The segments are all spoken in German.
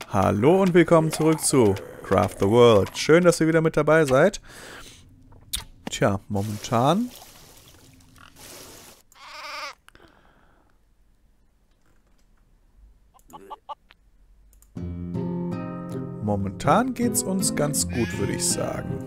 Hallo und willkommen zurück zu Craft the World. Schön, dass ihr wieder mit dabei seid. Tja, momentan geht's uns ganz gut, würde ich sagen.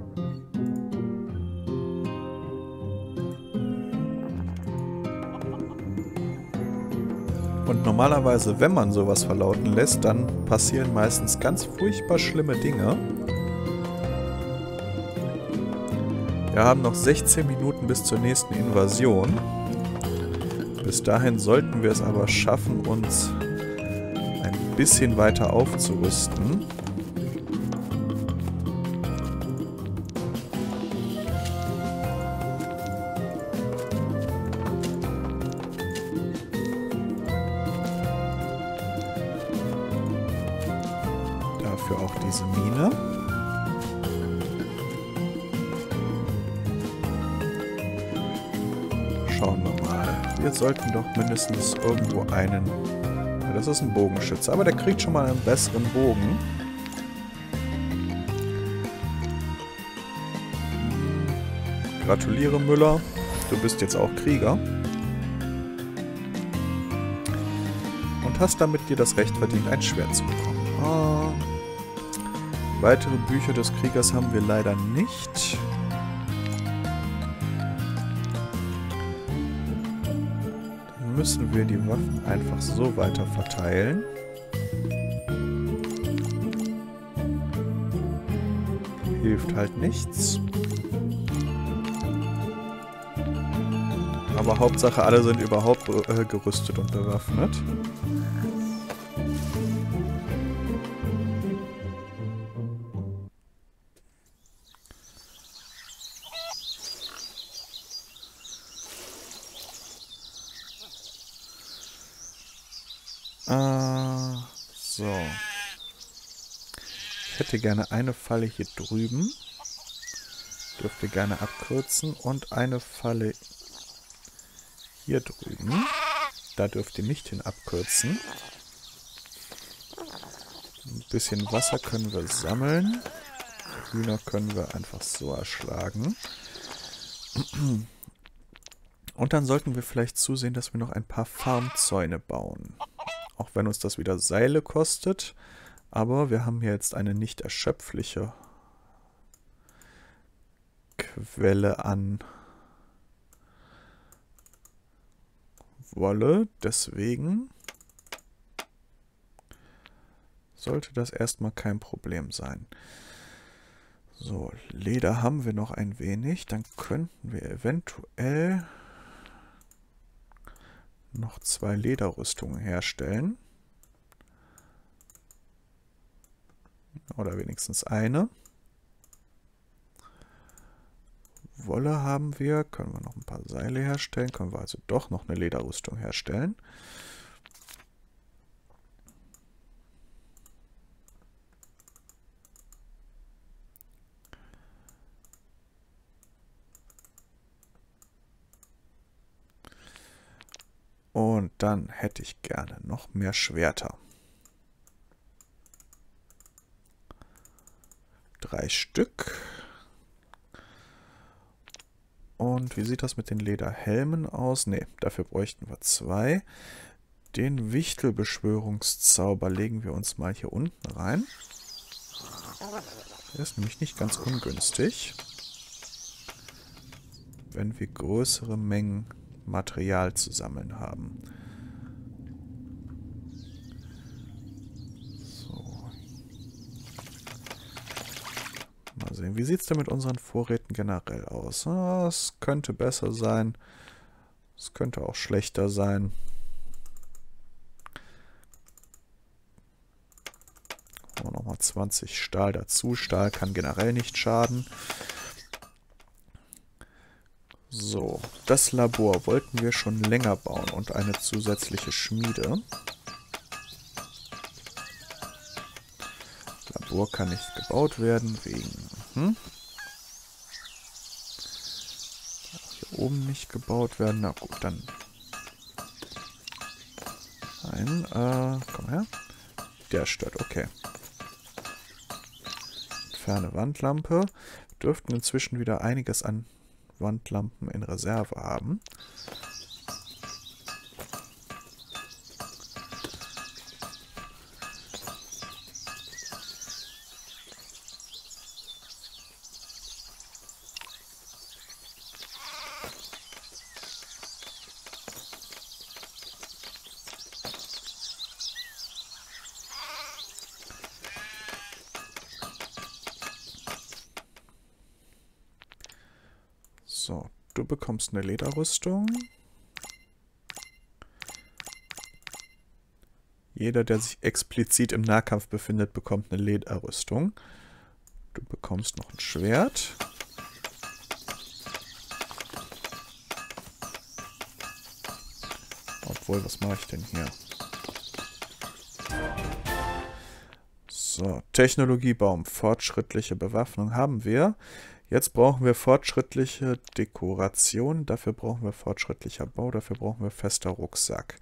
Und normalerweise, wenn man sowas verlauten lässt, dann passieren meistens ganz furchtbar schlimme Dinge. Wir haben noch 16 Minuten bis zur nächsten Invasion. Bis dahin sollten wir es aber schaffen, uns ein bisschen weiter aufzurüsten. Dafür auch diese Mine. Schauen wir mal. Wir sollten doch mindestens irgendwo einen... Ja, das ist ein Bogenschütze, aber der kriegt schon mal einen besseren Bogen. Gratuliere, Müller. Du bist jetzt auch Krieger. Und hast damit dir das Recht verdient, ein Schwert zu bekommen. Weitere Bücher des Kriegers haben wir leider nicht. Dann müssen wir die Waffen einfach so weiter verteilen. Hilft halt nichts. Aber Hauptsache, alle sind überhaupt gerüstet und bewaffnet. So. Ich hätte gerne eine Falle hier drüben. Dürft ihr gerne abkürzen. Und eine Falle hier drüben. Da dürft ihr nicht hin abkürzen. Ein bisschen Wasser können wir sammeln. Hühner können wir einfach so erschlagen. Und dann sollten wir vielleicht zusehen, dass wir noch ein paar Farmzäune bauen. Auch wenn uns das wieder Seile kostet. Aber wir haben hier jetzt eine nicht erschöpfliche Quelle an Wolle. Deswegen sollte das erstmal kein Problem sein. So, Leder haben wir noch ein wenig. Dann könnten wir eventuell noch 2 Lederrüstungen herstellen. Oder wenigstens eine. Wolle haben wir. Können wir noch ein paar Seile herstellen. Können wir also doch noch eine Lederrüstung herstellen. Und dann hätte ich gerne noch mehr Schwerter. 3 Stück. Und wie sieht das mit den Lederhelmen aus? Ne, dafür bräuchten wir 2. Den Wichtelbeschwörungszauber legen wir uns mal hier unten rein. Der ist nämlich nicht ganz ungünstig, wenn wir größere Mengen Material zu sammeln haben. So. Mal sehen, wie sieht es denn mit unseren Vorräten generell aus? Es könnte besser sein. Es könnte auch schlechter sein. Machen wir nochmal 20 Stahl dazu. Stahl kann generell nicht schaden. So, das Labor wollten wir schon länger bauen und eine zusätzliche Schmiede. Labor kann nicht gebaut werden wegen... Hier oben nicht gebaut werden. Na gut, dann... Nein, komm her. Der stört, okay. Entferne Wandlampe. Wir dürften inzwischen wieder einiges an Wandlampen in Reserve haben. So, du bekommst eine Lederrüstung. Jeder, der sich explizit im Nahkampf befindet, bekommt eine Lederrüstung. Du bekommst noch ein Schwert. Obwohl, was mache ich denn hier? So, Technologiebaum, fortschrittliche Bewaffnung haben wir. Jetzt brauchen wir fortschrittliche Dekoration, dafür brauchen wir fortschrittlicher Bau, dafür brauchen wir fester Rucksack.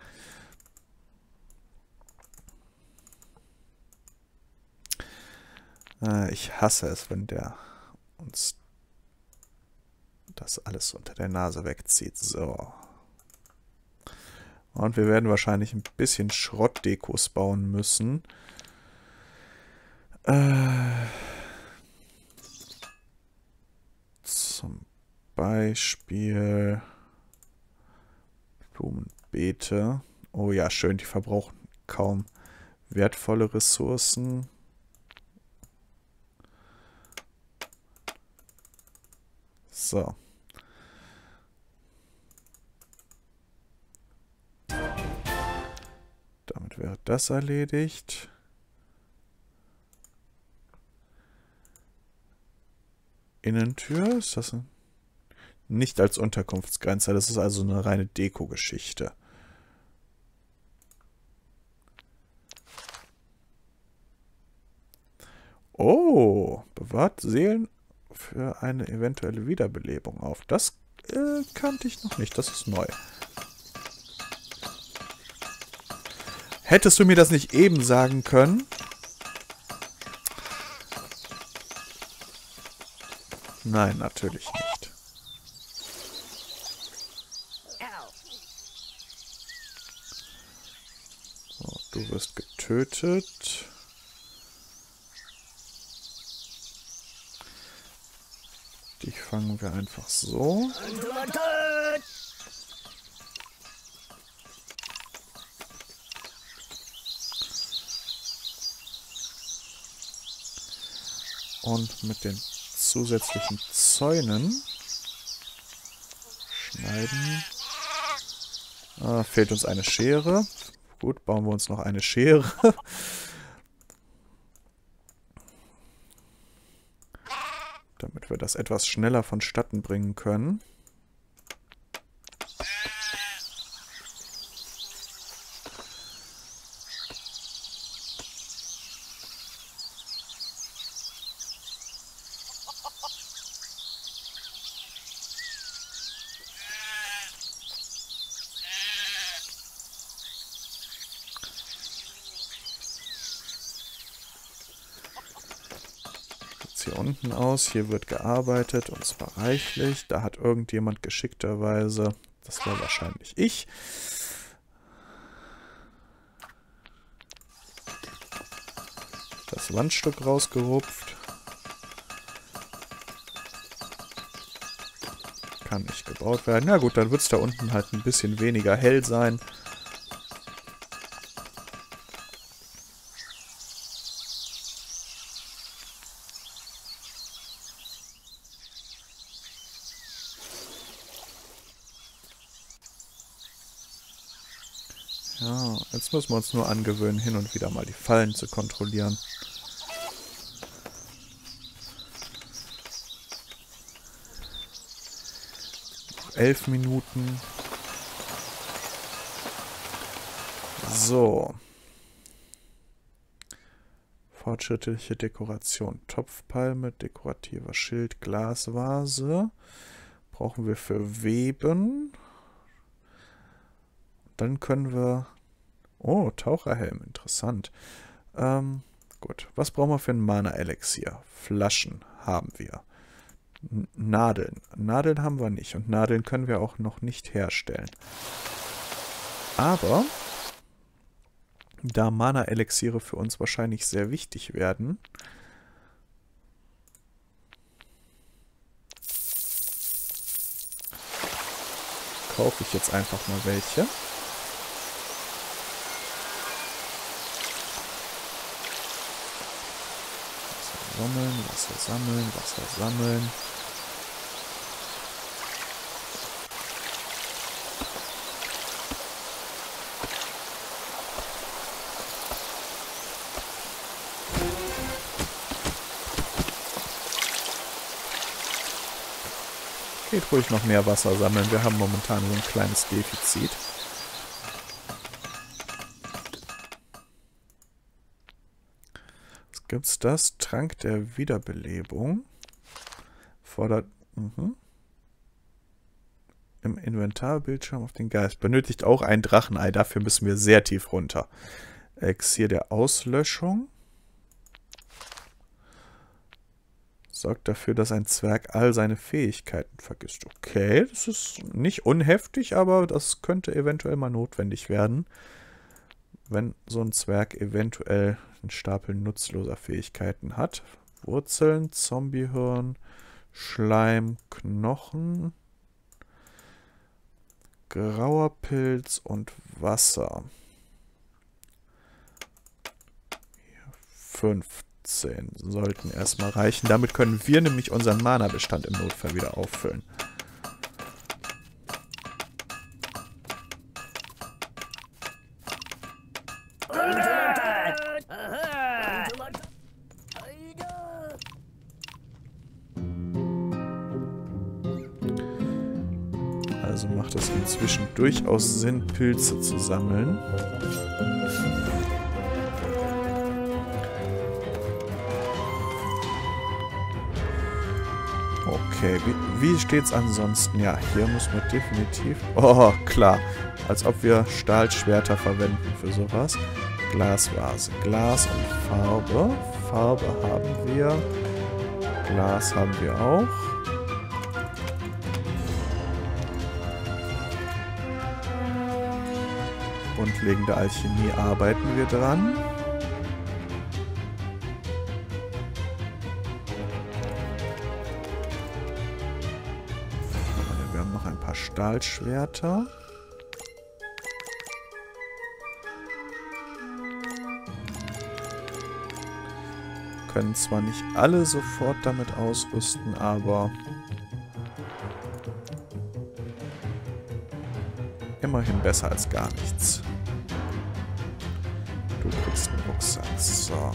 Ich hasse es, wenn der uns das alles unter der Nase wegzieht. So. Und wir werden wahrscheinlich ein bisschen Schrottdekos bauen müssen. Zum Beispiel Blumenbeete. Oh ja, schön, die verbrauchen kaum wertvolle Ressourcen. So. Damit wäre das erledigt. Innentür, ist das nicht als Unterkunftsgrenze, das ist also eine reine Deko-Geschichte. Oh, bewahrt Seelen für eine eventuelle Wiederbelebung auf. Das kannte ich noch nicht, das ist neu. Hättest du mir das nicht eben sagen können? Nein, natürlich nicht. So, du wirst getötet. Dich fangen wir einfach so. Und mit den zusätzlichen Zäunen schneiden. Fehlt uns eine Schere. Gut, bauen wir uns noch eine Schere. Damit wir das etwas schneller vonstatten bringen können. Hier unten aus. Hier wird gearbeitet und zwar reichlich. Da hat irgendjemand geschickterweise, das war wahrscheinlich ich, das Wandstück rausgerupft. Kann nicht gebaut werden. Na gut, dann wird es da unten halt ein bisschen weniger hell sein. Ja, jetzt müssen wir uns nur angewöhnen, hin und wieder mal die Fallen zu kontrollieren. Noch 11 Minuten. So. Fortschrittliche Dekoration. Topfpalme, dekorativer Schild, Glasvase. Brauchen wir für Weben. Dann können wir... Oh, Taucherhelm, interessant. Gut. Was brauchen wir für ein Mana-Elixier? Flaschen haben wir. Nadeln. Nadeln haben wir nicht. Und Nadeln können wir auch noch nicht herstellen. Aber da Mana-Elixiere für uns wahrscheinlich sehr wichtig werden, kaufe ich jetzt einfach mal welche. Wasser sammeln, Wasser sammeln, Wasser sammeln. Geht ruhig noch mehr Wasser sammeln. Wir haben momentan so ein kleines Defizit. Was gibt's das? Trank der Wiederbelebung. Fordert im Inventarbildschirm auf den Geist. Benötigt auch ein Drachenei. Dafür müssen wir sehr tief runter. Elixier der Auslöschung. Sorgt dafür, dass ein Zwerg all seine Fähigkeiten vergisst. Okay, das ist nicht unheftig, aber das könnte eventuell mal notwendig werden, wenn so ein Zwerg eventuell einen Stapel nutzloser Fähigkeiten hat. Wurzeln, Zombiehirn, Schleim, Knochen, grauer Pilz und Wasser. 15 sollten erstmal reichen. Damit können wir nämlich unseren Mana-Bestand im Notfall wieder auffüllen. Also macht es inzwischen durchaus Sinn, Pilze zu sammeln. Okay, wie steht's ansonsten? Ja, hier müssen wir definitiv... Oh, klar. Als ob wir Stahlschwerter verwenden für sowas. Glasvase. Glas und Farbe. Farbe haben wir. Glas haben wir auch. Grundlegende Alchemie arbeiten wir dran. Wir haben noch ein paar Stahlschwerter. Können zwar nicht alle sofort damit ausrüsten, aber immerhin besser als gar nichts. Du kriegst einen Rucksack. So.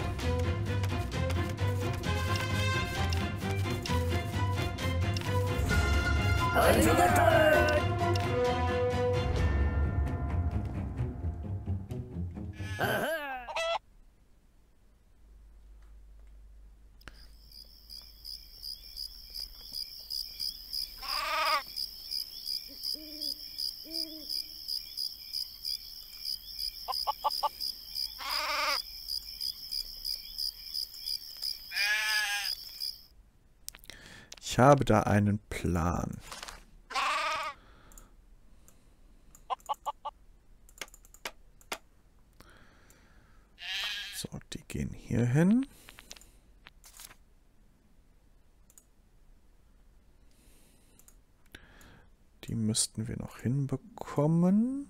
Ich habe da einen Plan. So, die gehen hier hin. Die müssten wir noch hinbekommen.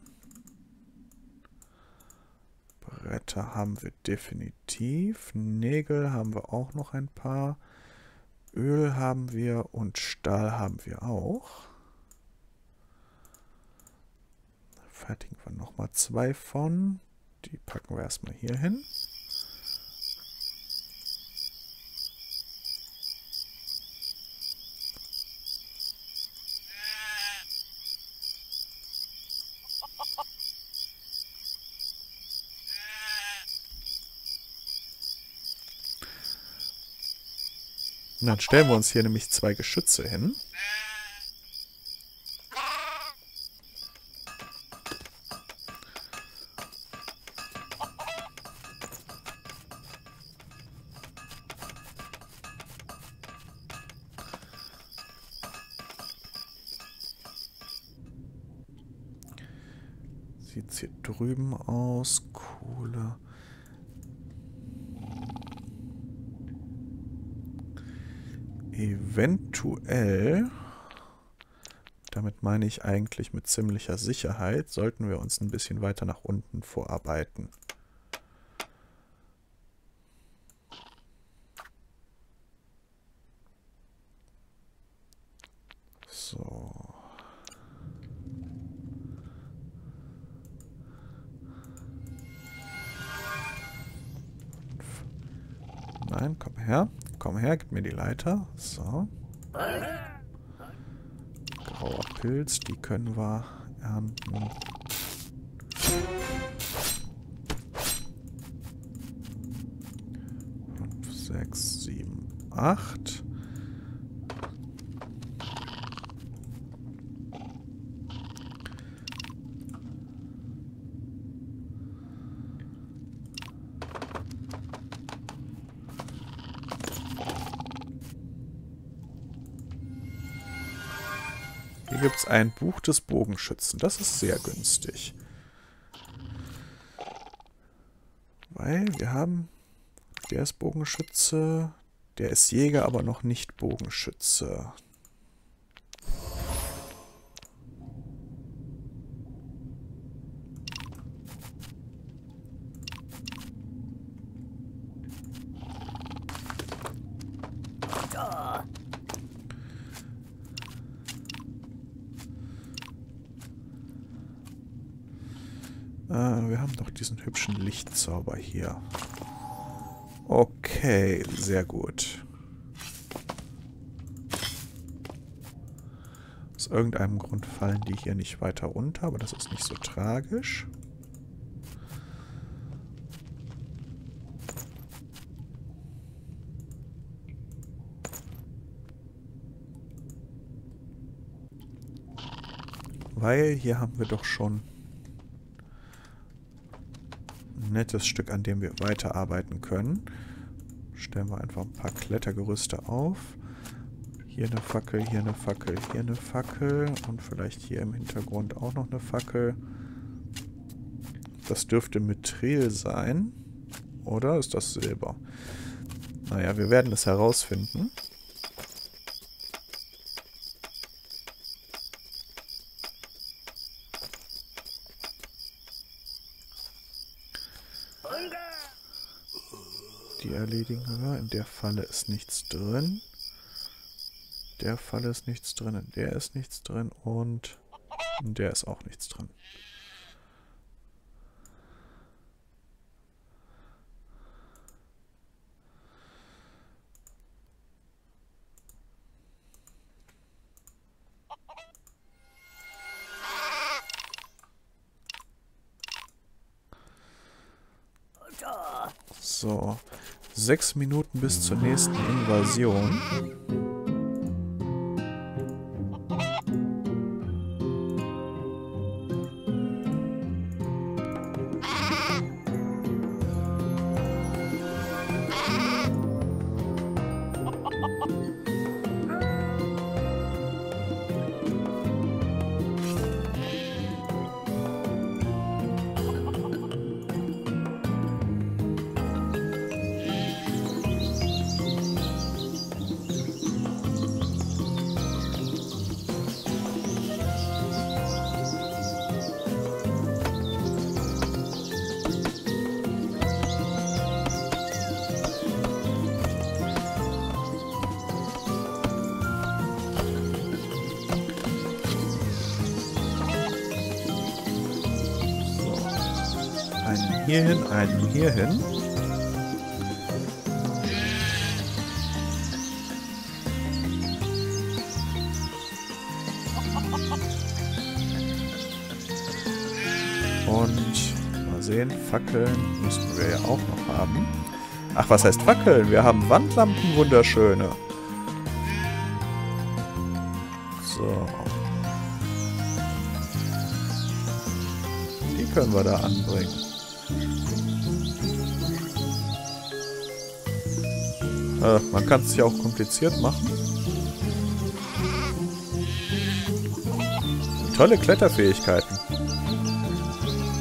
Bretter haben wir definitiv. Nägel haben wir auch noch ein paar. Öl haben wir und Stahl haben wir auch. Fertigen wir nochmal 2 von. Die packen wir erstmal hier hin. Und dann stellen wir uns hier nämlich 2 Geschütze hin. sieht es hier drüben aus? Kohle. Eventuell, damit meine ich eigentlich mit ziemlicher Sicherheit, sollten wir uns ein bisschen weiter nach unten vorarbeiten. So. Nein, komm her. Komm her, gib mir die Leiter. So. Grauer Pilz, die können wir ernten. Fünf, 6, 7, 8. Hier gibt es ein Buch des Bogenschützen. Das ist sehr günstig. Weil wir haben... Der ist Bogenschütze. Der ist Jäger, aber noch nicht Bogenschütze. Wir haben doch diesen hübschen Lichtzauber hier. Okay, sehr gut. Aus irgendeinem Grund fallen die hier nicht weiter runter, aber das ist nicht so tragisch. Weil hier haben wir doch schon ein nettes Stück, an dem wir weiterarbeiten können. Stellen wir einfach ein paar Klettergerüste auf. Hier eine Fackel, hier eine Fackel, hier eine Fackel und vielleicht hier im Hintergrund auch noch eine Fackel. Das dürfte Mithril sein. Oder ist das Silber? Naja, wir werden es herausfinden. Die erledigen wir. In der Falle ist nichts drin. In der Falle ist nichts drin. In der ist nichts drin. Und in der ist auch nichts drin. So, 6 Minuten bis zur nächsten Invasion. Hierhin, einen hierhin. Und mal sehen, Fackeln müssten wir ja auch noch haben. Ach, was heißt Fackeln? Wir haben Wandlampen, wunderschöne. So. Die können wir da anbringen. Man kann es sich auch kompliziert machen. Tolle Kletterfähigkeiten.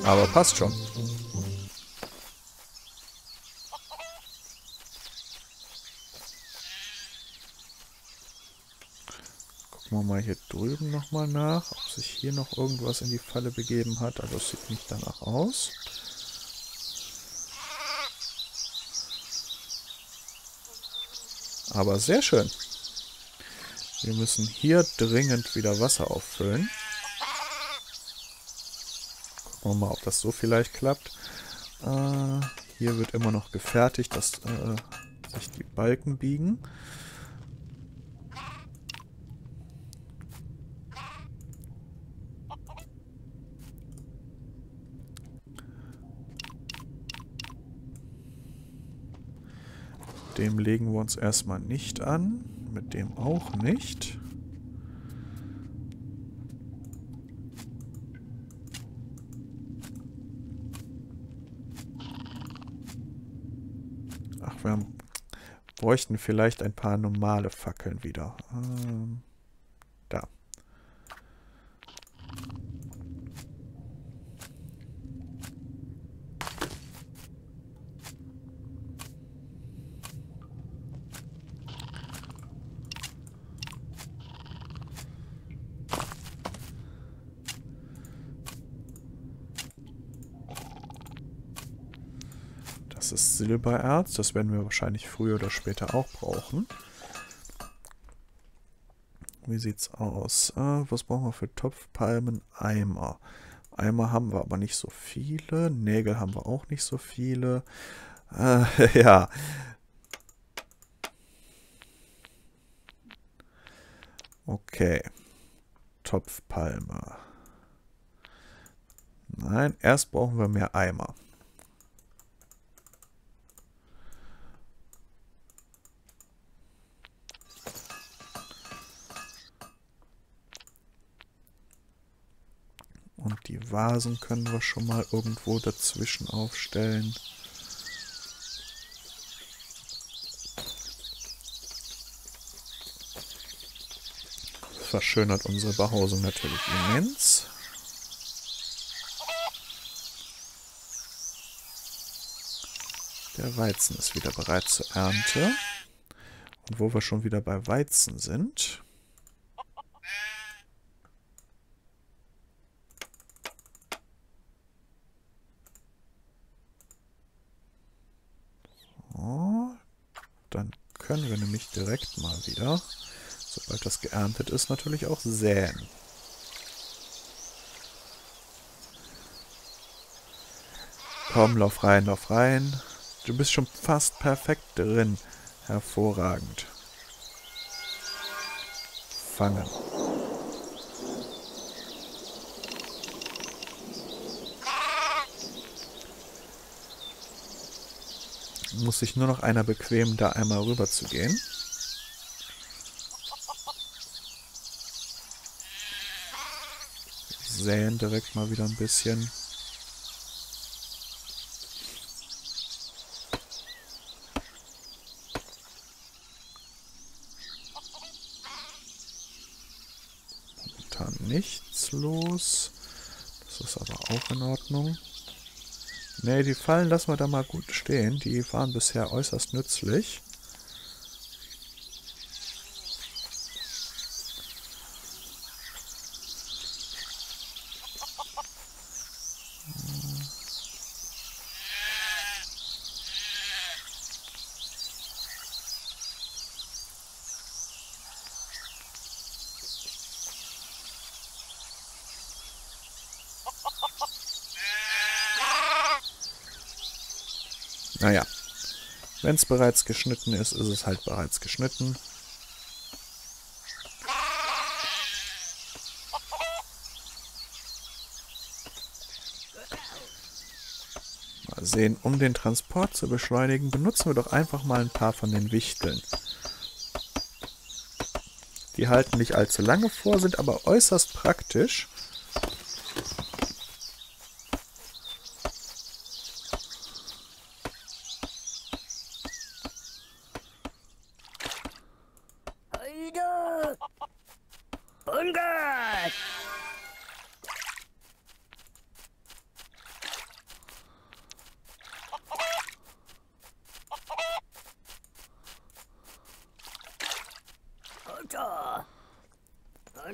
Aber passt schon. Gucken wir mal hier drüben nochmal nach, ob sich hier noch irgendwas in die Falle begeben hat. Also es sieht nicht danach aus. Aber sehr schön. Wir müssen hier dringend wieder Wasser auffüllen. Gucken wir mal, ob das so vielleicht klappt. Hier wird immer noch gefertigt, dass sich die Balken biegen. Dem legen wir uns erstmal nicht an. Mit dem auch nicht. Ach, wir bräuchten vielleicht ein paar normale Fackeln wieder. Da. Das ist Silbererz. Das werden wir wahrscheinlich früher oder später auch brauchen. Wie sieht's aus? Was brauchen wir für Topfpalmen? Eimer. Eimer haben wir aber nicht so viele. Nägel haben wir auch nicht so viele. Ja. Okay. Topfpalme. Nein, erst brauchen wir mehr Eimer. Und die Vasen können wir schon mal irgendwo dazwischen aufstellen. Das verschönert unsere Behausung natürlich immens. Der Weizen ist wieder bereit zur Ernte. Und wo wir schon wieder bei Weizen sind... Dann können wir nämlich direkt mal wieder, sobald das geerntet ist, natürlich auch säen. Komm, lauf rein, lauf rein. Du bist schon fast perfekt drin. Hervorragend. Fangen. Muss sich nur noch einer bequemen, da einmal rüber zu gehen. Säen direkt mal wieder ein bisschen. Momentan nichts los. Das ist aber auch in Ordnung. Ne, die Fallen lassen wir da mal gut stehen. Die waren bisher äußerst nützlich. Naja, wenn es bereits geschnitten ist, ist es halt bereits geschnitten. Mal sehen, um den Transport zu beschleunigen, benutzen wir doch einfach mal ein paar von den Wichteln. Die halten nicht allzu lange vor, sind aber äußerst praktisch.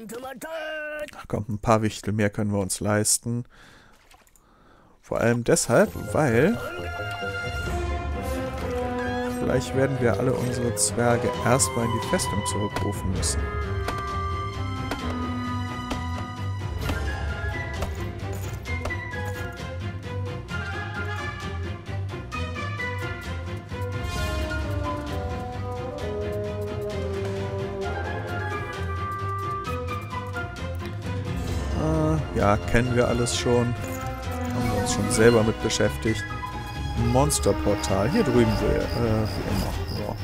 Ach komm, ein paar Wichtel mehr können wir uns leisten. Vor allem deshalb, weil vielleicht werden wir alle unsere Zwerge erstmal in die Festung zurückrufen müssen. Ja, kennen wir alles schon. Haben wir uns schon selber mit beschäftigt. Monsterportal. Hier drüben wie immer. Ja.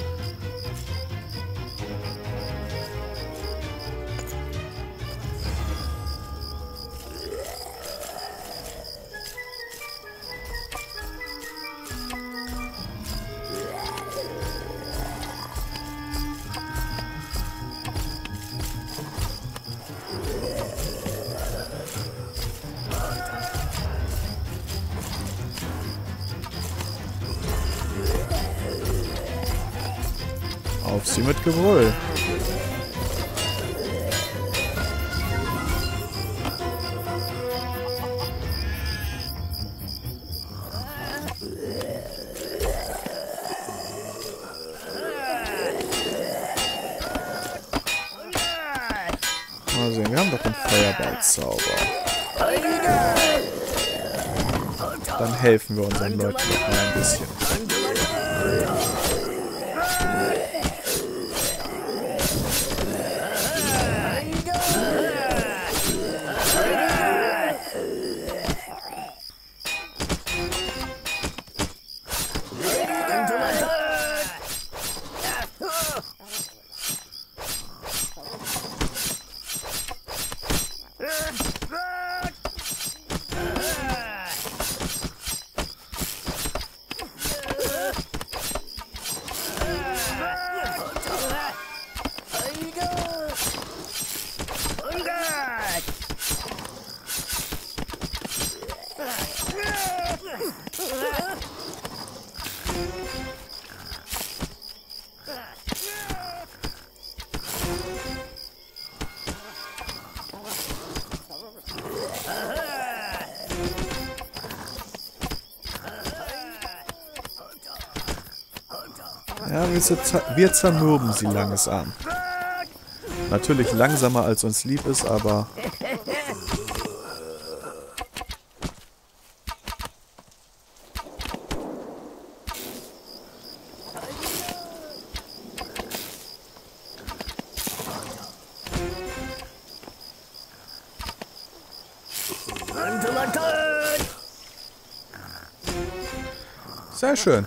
Auf sie mit Gebrüll. Mal sehen, wir haben doch einen Feuerballzauber. Dann helfen wir unseren Leuten noch mal ein bisschen. Ja, wir zermürben sie langsam. Natürlich langsamer, als uns lieb ist, aber... Sehr schön.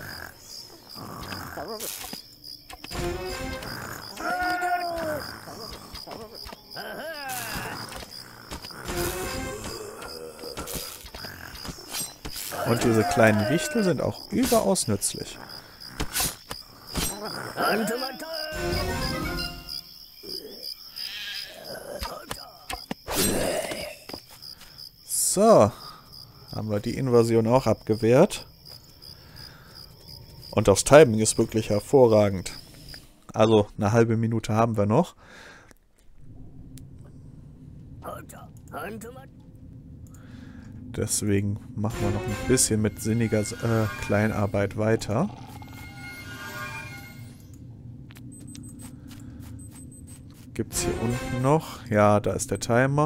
Und diese kleinen Wichtel sind auch überaus nützlich. So, haben wir die Invasion auch abgewehrt. Und das Timing ist wirklich hervorragend. Also, eine halbe Minute haben wir noch. Deswegen machen wir noch ein bisschen mit sinniger Kleinarbeit weiter. Gibt es hier unten noch? Ja, da ist der Timer.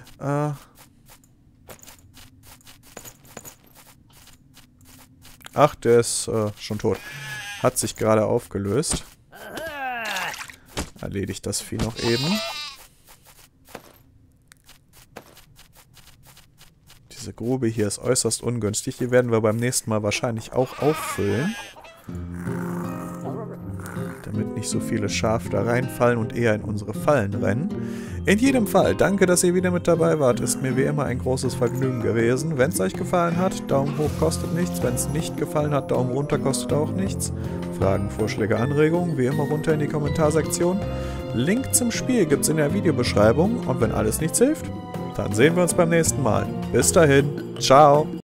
Ach, der ist schon tot. Hat sich gerade aufgelöst. Erledigt das Vieh noch eben. Diese Grube hier ist äußerst ungünstig. Die werden wir beim nächsten Mal wahrscheinlich auch auffüllen. Damit nicht so viele Schafe da reinfallen und eher in unsere Fallen rennen. In jedem Fall, danke, dass ihr wieder mit dabei wart. Ist mir wie immer ein großes Vergnügen gewesen. Wenn es euch gefallen hat, Daumen hoch kostet nichts. Wenn es nicht gefallen hat, Daumen runter kostet auch nichts. Fragen, Vorschläge, Anregungen, wie immer runter in die Kommentarsektion. Link zum Spiel gibt es in der Videobeschreibung. Und wenn alles nichts hilft, dann sehen wir uns beim nächsten Mal. Bis dahin, ciao!